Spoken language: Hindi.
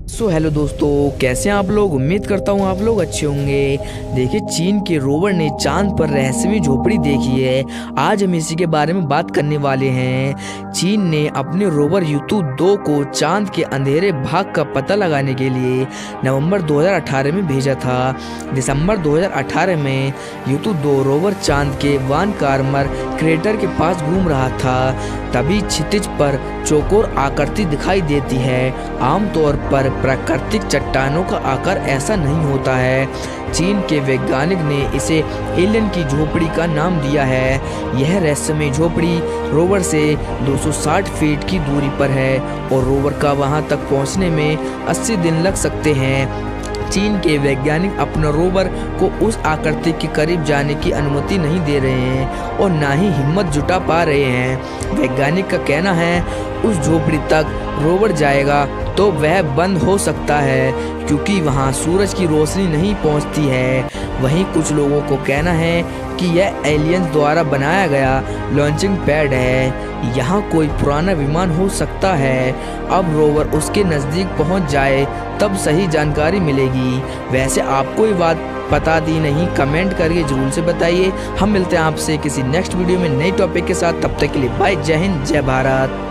हेलो दोस्तों, कैसे हैं आप लोग। उम्मीद करता हूँ आप लोग अच्छे होंगे। देखिए, चीन के रोवर ने चांद पर रहस्यमय झोपड़ी देखी है। आज हम इसी के बारे में बात करने वाले हैं। चीन ने अपने रोवर यूतू 2 को चांद के अंधेरे भाग का पता लगाने के लिए नवंबर 2018 में भेजा था। दिसंबर 2018 में यूतू 2 रोवर चांद के वान कार्मर क्रेटर के पास घूम रहा था। तभी क्षितिज पर चौकोर आकृति दिखाई देती है। आमतौर पर प्राकृतिक चट्टानों का आकार ऐसा नहीं होता है। चीन के वैज्ञानिक ने इसे एलियन की झोपड़ी का नाम दिया है। यह रहस्यमय झोपड़ी रोवर से 260 फीट की दूरी पर है और रोवर का वहां तक पहुंचने में 80 दिन लग सकते हैं। चीन के वैज्ञानिक अपने रोवर को उस आकृति के करीब जाने की अनुमति नहीं दे रहे हैं और ना ही हिम्मत जुटा पा रहे हैं। वैज्ञानिक का कहना है उस झोपड़ी तक रोवर जाएगा तो वह बंद हो सकता है क्योंकि वहां सूरज की रोशनी नहीं पहुंचती है। वहीं कुछ लोगों को कहना है कि यह एलियंस द्वारा बनाया गया लॉन्चिंग पैड है। यहाँ कोई पुराना विमान हो सकता है। अब रोवर उसके नज़दीक पहुंच जाए तब सही जानकारी मिलेगी। वैसे आपको ये बात पता दी नहीं, कमेंट करके जरूर से बताइए। हम मिलते हैं आपसे किसी नेक्स्ट वीडियो में नई टॉपिक के साथ। तब तक के लिए बाय, जय हिंद, जय भारत।